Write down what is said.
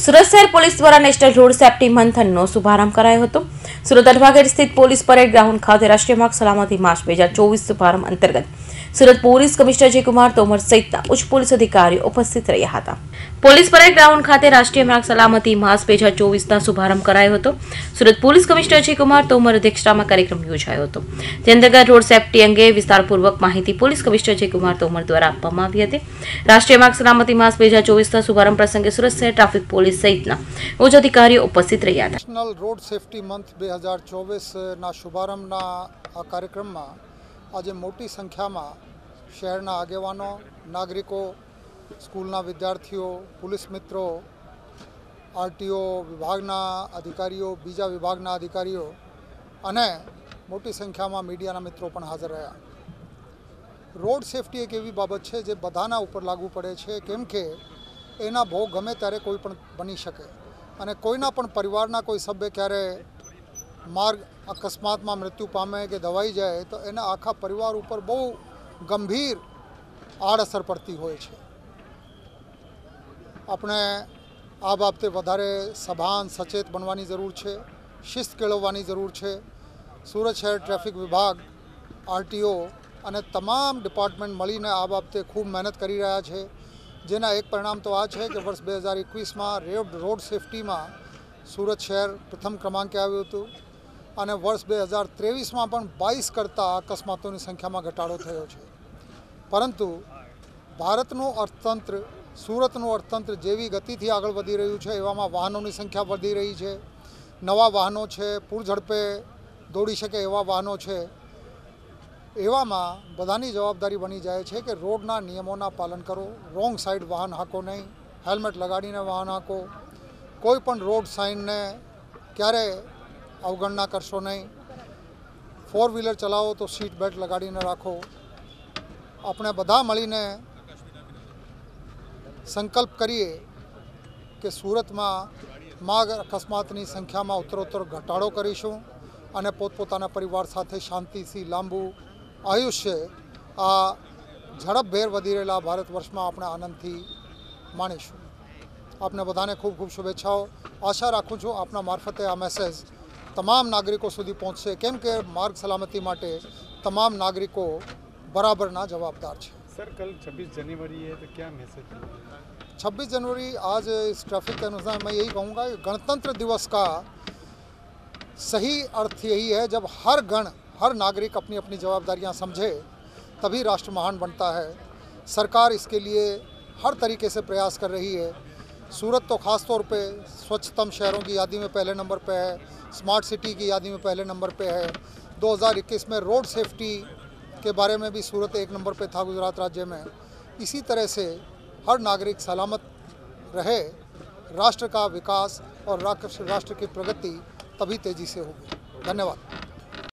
સુરત શહેર પોલીસ દ્વારા national road safety મંથનનો શુભારંભ કરાયો હતો। સુરત અઠવાગેટ સ્થિત પોલીસ પરેડ ગ્રાઉન્ડ ખાતે રાષ્ટ્રીય માર્ગ સલામતી માસ 2024 શુભારંભ અંતર્ગત સુરત પોલીસ કમિશનર જયકુમાર તોમર સહિતના ઉચ્ચ પોલીસ અધિકારીઓ ઉપસ્થિત રહ્યા હતા। પોલીસ પરેડ ગ્રાઉન્ડ ખાતે રાષ્ટ્રીય માર્ગ સલામતી માસ 2024ના શુભારંભ કરાયો હતો। સુરત પોલીસ કમિશનર જયકુમાર તોમર અધ્યક્ષતામાં કાર્યક્રમ યોજાયો હતો। તે અંતર્ગત રોડ સેફ્ટી અંગે વિસ્તારપૂર્વક માહિતી પોલીસ કમિશનર જયકુમાર તોમર દ્વારા આપવામાં આવી હતી। રાષ્ટ્રીય માર્ગ સલામતી માસ 2024ના શુભારંભ પ્રસંગે સુરત શહેર ટ્રાફિક પોલીસ સહિતના ઉચ્ચ અધિકારીઓ ઉપસ્થિત રહ્યા હતા। નેશનલ રોડ સેફ્ટી મંથ 2024ના શુભારંભના આ કાર્યક્રમમાં આજે મોટી સંખ્યામાં શહેરના આગેવાનો, નાગરિકો, સ્કૂલના વિદ્યાર્થીઓ, પોલીસ મિત્રો, આરટીઓ વિભાગના અધિકારીઓ, બીજા વિભાગના અધિકારીઓ અને મોટી સંખ્યામાં મીડિયાના મિત્રો પણ હાજર રહ્યા। રોડ સેફ્ટી એક એવી બાબત છે જે બધાના ઉપર લાગુ પડે છે, કેમ કે એના ભોગ ગમે ત્યારે કોઈ પણ બની શકે અને કોઈના પણ પરિવારના કોઈ સભ્ય ક્યારે માર્ગ અકસ્માતમાં મૃત્યુ પામે કે દવાઈ જાય તો એના આખા પરિવાર ઉપર બહુ ગંભીર આડઅસર પડતી હોય છે। આપણે આ બાબતે વધારે સભાન સચેત બનવાની જરૂર છે, શિસ્ત કેળવવાની જરૂર છે। સુરત શહેર ટ્રાફિક વિભાગ, આરટીઓ અને તમામ ડિપાર્ટમેન્ટ મળીને આ બાબતે ખૂબ મહેનત કરી રહ્યા છે, જેના એક પરિણામ તો આ છે કે વર્ષ 2021માં રોડ સેફ્ટીમાં સુરત શહેર પ્રથમ ક્રમાંકે આવ્યું હતું અને વર્ષ 2023માં પણ 22 કરતાં અકસ્માતોની સંખ્યામાં ઘટાડો થયો છે। પરંતુ ભારતનું અર્થતંત્ર, સુરતનું અર્થતંત્ર જેવી ગતિથી આગળ વધી રહ્યું છે એવામાં વાહનોની સંખ્યા વધી રહી છે, નવા વાહનો છે, પૂર ઝડપે દોડી શકે એવા વાહનો છે। એવામાં બધાની જવાબદારી બની જાય છે કે રોડના નિયમોના પાલન કરો, રોંગ સાઈડ વાહન હાંકો નહીં, હેલ્મેટ લગાડીને વાહન હાંકો, કોઈ પણ રોડ સાઇનને ક્યારે અવગણના કરશો નહીં, 4 વ્હીલર ચલાવો તો સીટ બેલ્ટ લગાડીને રાખો। આપણે બધા મળીને સંકલ્પ કરીએ કે સુરતમાં માર્ગ અકસ્માતની સંખ્યામાં ઉત્તરોત્તર ઘટાડો કરીશું અને પોતપોતાના પરિવાર સાથે શાંતિથી લાંબુ આયુષ્ય આ ઝડપભેર વધી રહેલા ભારત વર્ષમાં આપણે આનંદથી માણીશું। આપને બધાને ખૂબ ખૂબ શુભેચ્છાઓ। આશા રાખું છું આપના મારફતે આ મેસેજ તમામ નાગરિકો સુધી પહોંચશે, કેમ કે માર્ગ સલામતી માટે તમામ નાગરિકો बराबरना जवाबदार है। सर, कल 26 जनवरी है तो क्या मैसेज? 26 जनवरी आज इस ट्रैफिक के अनुसार मैं यही कहूँगा कि गणतंत्र दिवस का सही अर्थ यही है, जब हर नागरिक अपनी अपनी जवाबदारियाँ समझे तभी राष्ट्र महान बनता है। सरकार इसके लिए हर तरीके से प्रयास कर रही है। सूरत तो ख़ास तौर पे स्वच्छतम शहरों की यादी में पहले नंबर पे है, स्मार्ट सिटी की यादी में पहले नंबर पे है। 2021 में रोड सेफ्टी के बारे में भी सूरत 1 नंबर पे था गुजरात राज्य में। इसी तरह से हर नागरिक सलामत रहे, राष्ट्र का विकास और राष्ट्र की प्रगति तभी तेज़ी से होगी। धन्यवाद।